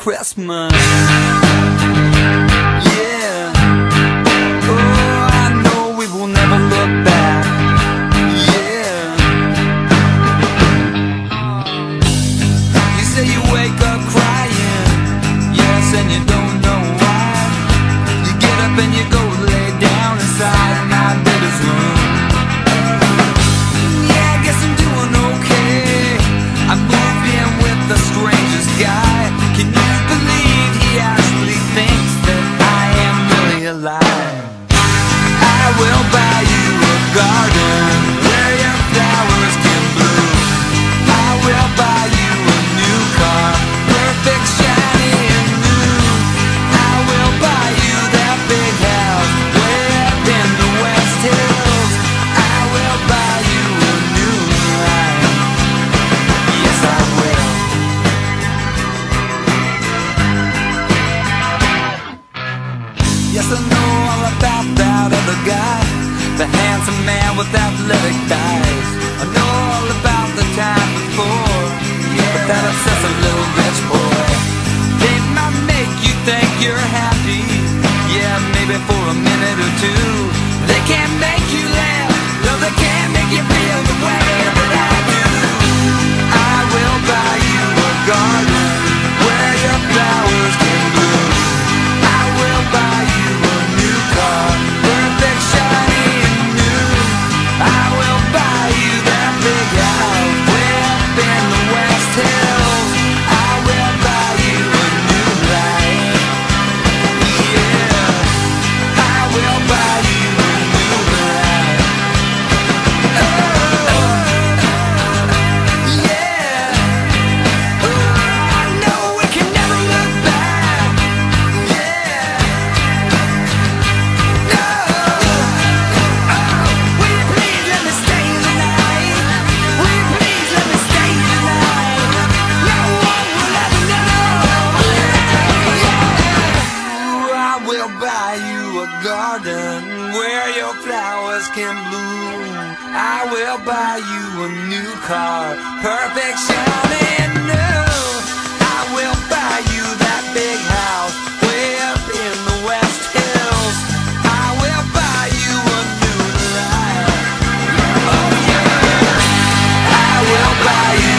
Christmas. Yeah. Oh, I know we will never look back. Yeah. You say you wake up crying, yes, and you don't know why. You get up and you go lay down inside my baby's room. Yeah, I guess I'm doing okay. I moved in with the strangest guy. Can you believe he actually thinks that I am really alive? I will buy you a garden where your flowers can bloom. I will buy you a new car, perfect, shiny and new. I will buy you that big house way up in the West Hills. I will buy you a new life. Yes, I will. Yes, I know all about that other guy, the handsome man with athletic thighs. I know all about the time before, yeah, but that obsessive little bitch boy. They might make you think you're happy, yeah, maybe for a minute or two. They can't make you laugh, no, they can't make you feel the way that I do. I will buy you a garden where your flowers can bloom. I will buy you a new car, perfect, shiny and new. I will buy you that big house way up in the West Hills. I will buy you a new life. Yeah, I will buy you a new life. Oh, yeah. I know we can never look back. Yeah. No. Oh, will you please let me stay the night? Will you please let me stay the night? No one will ever know. Ooh, I will buy you a garden where your flowers can bloom. I will buy you a new car, perfect, shiny and new. I will buy you that big house way up in the West Hills. I will buy you a new life. Oh yeah, I will buy you